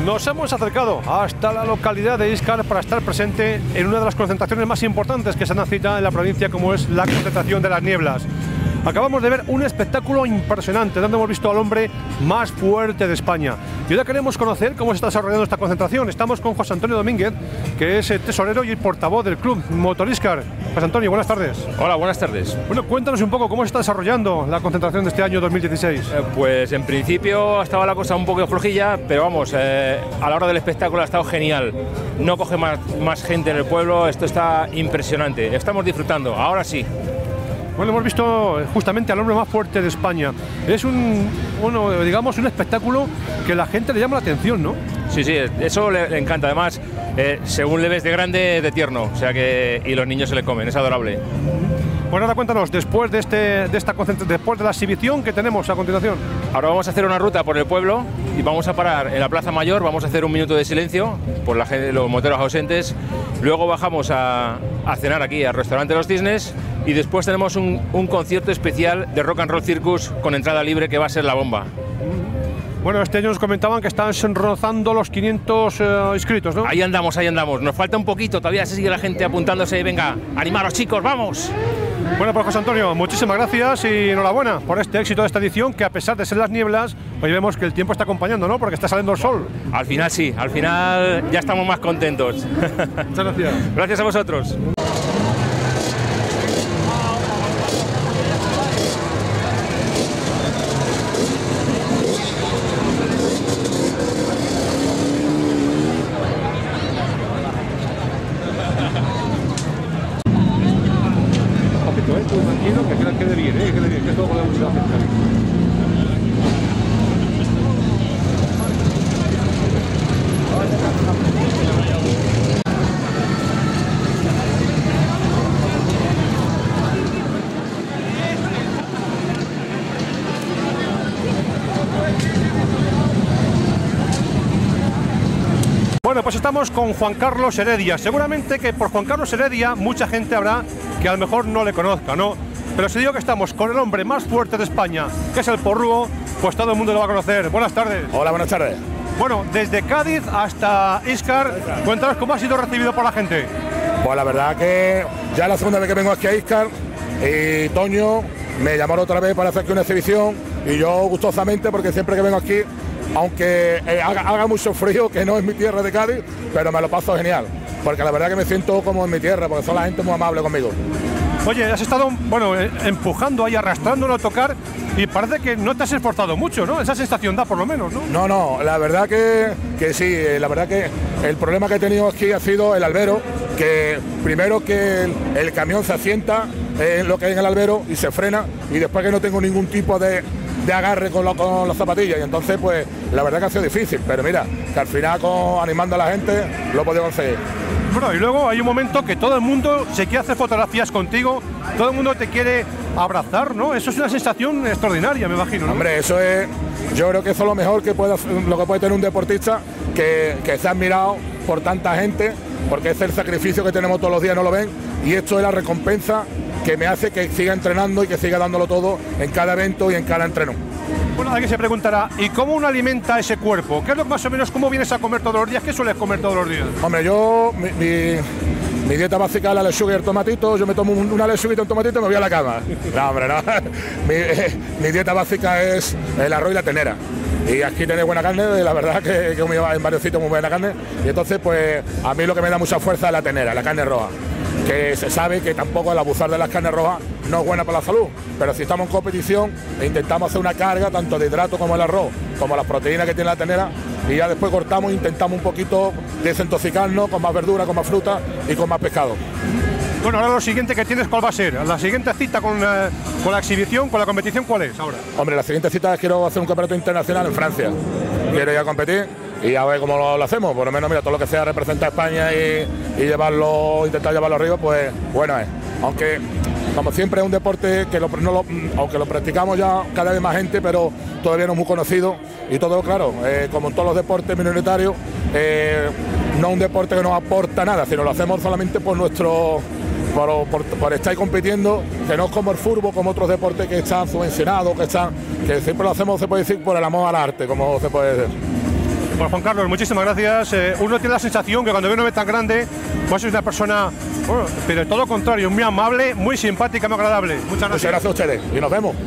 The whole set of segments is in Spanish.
Nos hemos acercado hasta la localidad de Íscar para estar presente en una de las concentraciones más importantes que se han citado en la provincia, como es la concentración de las nieblas. Acabamos de ver un espectáculo impresionante, donde hemos visto al hombre más fuerte de España. Y ahora queremos conocer cómo se está desarrollando esta concentración. Estamos con José Antonio Domínguez, que es el tesorero y el portavoz del club Motoríscar. José Antonio, buenas tardes. Hola, buenas tardes. Bueno, cuéntanos un poco cómo se está desarrollando la concentración de este año 2016. Pues en principio estaba la cosa un poco flojilla, pero vamos, a la hora del espectáculo ha estado genial. No coge más gente en el pueblo, esto está impresionante. Estamos disfrutando, ahora sí. Bueno, hemos visto justamente al hombre más fuerte de España. Es un espectáculo que la gente le llama la atención, ¿no? Sí, eso le encanta. Además, según le ves de grande, de tierno. O sea que y los niños se le comen, es adorable. Bueno, ahora cuéntanos, después de la exhibición que tenemos a continuación. Ahora vamos a hacer una ruta por el pueblo y vamos a parar en la Plaza Mayor, vamos a hacer un minuto de silencio por los moteros ausentes. Luego bajamos a cenar aquí al restaurante Los Cisnes y después tenemos un concierto especial de Rock and Roll Circus con entrada libre que va a ser la bomba. Bueno, este año nos comentaban que están rozando los 500 inscritos, ¿no? Ahí andamos. Nos falta un poquito, todavía se sigue la gente apuntándose. Venga, animaros chicos, vamos. Bueno, pues José Antonio, muchísimas gracias y enhorabuena por este éxito de esta edición, que a pesar de ser las nieblas, hoy vemos que el tiempo está acompañando, ¿no? Porque está saliendo el sol. Al final sí, al final ya estamos más contentos. Muchas gracias. Gracias a vosotros. Que quede bien, que todo podemos ir a acercar. Bueno, pues estamos con Juan Carlos Heredia. Seguramente que por Juan Carlos Heredia mucha gente habrá que a lo mejor no le conozca, ¿no? Pero si digo que estamos con el hombre más fuerte de España, que es el porrúo, pues todo el mundo lo va a conocer. Buenas tardes. Hola, buenas tardes. Bueno, desde Cádiz hasta Íscar, cuéntanos cómo ha sido recibido por la gente. Pues la verdad que ya es la segunda vez que vengo aquí a Íscar y Toño me llamaron otra vez para hacer aquí una exhibición y yo gustosamente, porque siempre que vengo aquí, aunque haga mucho frío, que no es mi tierra de Cádiz, pero me lo paso genial, porque la verdad que me siento como en mi tierra, porque son la gente muy amable conmigo. Oye, has estado, empujando ahí, arrastrando el autocar y parece que no te has esforzado mucho, ¿no? Esa sensación da, por lo menos, ¿no? No, la verdad que sí, la verdad que el problema que he tenido aquí ha sido el albero, que primero que el camión se asienta en lo que hay en el albero y se frena, y después que no tengo ningún tipo de agarre con las zapatillas, y entonces pues la verdad que ha sido difícil, pero mira, que al final animando a la gente lo he podido conseguir. Bueno, y luego hay un momento que todo el mundo se quiere hacer fotografías contigo, todo el mundo te quiere abrazar, ¿no? Eso es una sensación extraordinaria, me imagino, ¿no? Hombre, eso es, yo creo que eso es lo mejor que puede tener un deportista, que sea admirado por tanta gente, porque es el sacrificio que tenemos todos los días, no lo ven, y esto es la recompensa que me hace que siga entrenando y que siga dándolo todo en cada evento y en cada entreno. Bueno, alguien se preguntará, ¿y cómo uno alimenta ese cuerpo? ¿Qué es lo más o menos, cómo vienes a comer todos los días? ¿Qué sueles comer todos los días? Hombre, yo, mi dieta básica es la lechuga y el tomatito. Yo me tomo una lechuga y un tomatito y me voy a la cama. No, hombre, no. Mi dieta básica es el arroz y la ternera. Y aquí tenéis buena carne, la verdad que he comido en varios sitios muy buena carne. Y entonces, pues, a mí lo que me da mucha fuerza es la ternera, la carne roja. Que se sabe que tampoco el abusar de las carnes rojas no es buena para la salud, pero si estamos en competición intentamos hacer una carga tanto de hidrato como el arroz, como las proteínas que tiene la ternera, y ya después cortamos e intentamos un poquito desintoxicarnos con más verdura, con más fruta y con más pescado. Bueno, ahora lo siguiente que tienes, ¿cuál va a ser? La siguiente cita con la exhibición, con la competición, ¿cuál es ahora? Hombre, la siguiente cita es quiero hacer un campeonato internacional en Francia. Quiero ir a competir y a ver cómo lo hacemos. Por lo menos, mira, todo lo que sea representar a España y intentar llevarlo arriba, pues bueno es. Aunque, como siempre, es un deporte que aunque lo practicamos ya cada vez más gente, pero todavía no es muy conocido. Y todo, claro, como en todos los deportes minoritarios, no es un deporte que nos aporta nada, sino lo hacemos solamente por estar compitiendo, que no es como el fútbol, como otros deportes que están subvencionados, que siempre lo hacemos, se puede decir, por el amor al arte, como se puede decir. Bueno, Juan Carlos, muchísimas gracias. Uno tiene la sensación que cuando ve un hombre tan grande, pues es una persona, bueno, pero todo lo contrario, muy amable, muy simpática, muy agradable. Muchas gracias. Muchas gracias a ustedes y nos vemos.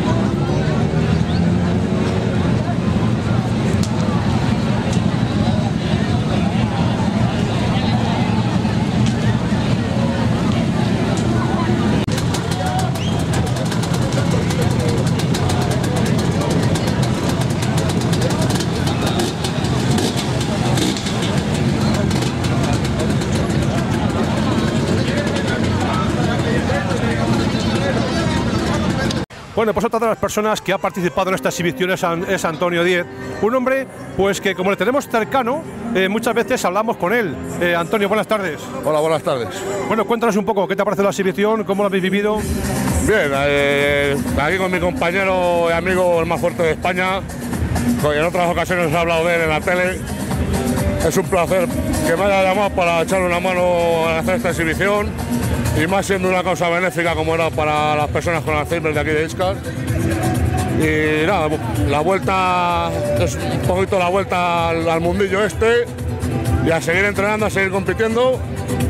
Bueno, pues otra de las personas que ha participado en esta exhibición es Antonio Díez, un hombre pues que como le tenemos cercano, muchas veces hablamos con él. Antonio, buenas tardes. Hola, buenas tardes. Bueno, cuéntanos un poco, ¿qué te ha parecido la exhibición? ¿Cómo lo habéis vivido? Bien, aquí con mi compañero y amigo, el más fuerte de España, en otras ocasiones he hablado de él en la tele. Es un placer que me haya llamado para echarle una mano a hacer esta exhibición, y más siendo una causa benéfica como era para las personas con Alzheimer de aquí de Íscar. Y nada, la vuelta es un poquito la vuelta al mundillo este, y a seguir entrenando, a seguir compitiendo,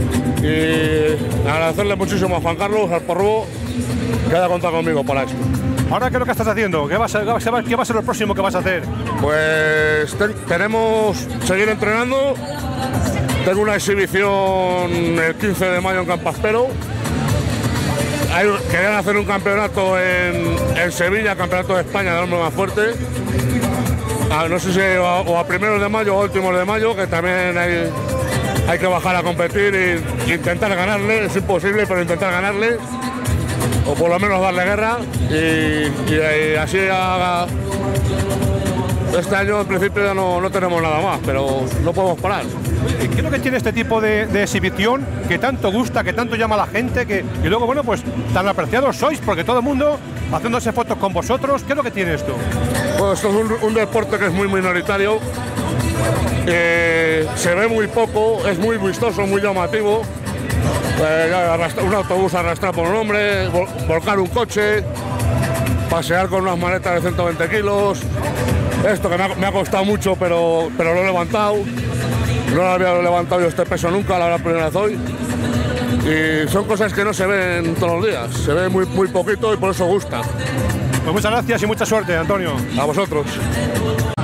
y agradecerle muchísimo a Juan Carlos, al Porrubo, que haya contado conmigo para esto. Ahora, ¿qué es lo que estás haciendo? ¿Qué va a ser lo próximo que vas a hacer? Pues tenemos seguir entrenando. Tengo una exhibición el 15 de mayo en Campaspero. Querían hacer un campeonato en Sevilla, campeonato de España de hombre más fuerte. No sé si o a primeros de mayo o a últimos de mayo, que también hay que bajar a competir e intentar ganarle. Es imposible, pero intentar ganarle, o por lo menos darle guerra, y así haga. Este año en principio ya no tenemos nada más, pero no podemos parar. ¿Qué es lo que tiene este tipo de exhibición que tanto gusta, que tanto llama a la gente, y luego, bueno, pues tan apreciados sois, porque todo el mundo haciéndose fotos con vosotros? ¿Qué es lo que tiene esto? Pues esto es un deporte que es muy minoritario, se ve muy poco, es muy vistoso, muy llamativo. Un autobús arrastrar por un hombre, volcar un coche, pasear con unas maletas de 120 kilos. Esto que me ha costado mucho, pero lo he levantado. No lo había levantado yo este peso nunca, la primera vez hoy. Y son cosas que no se ven todos los días, se ve muy poquito, y por eso gusta. Pues muchas gracias y mucha suerte, Antonio. A vosotros.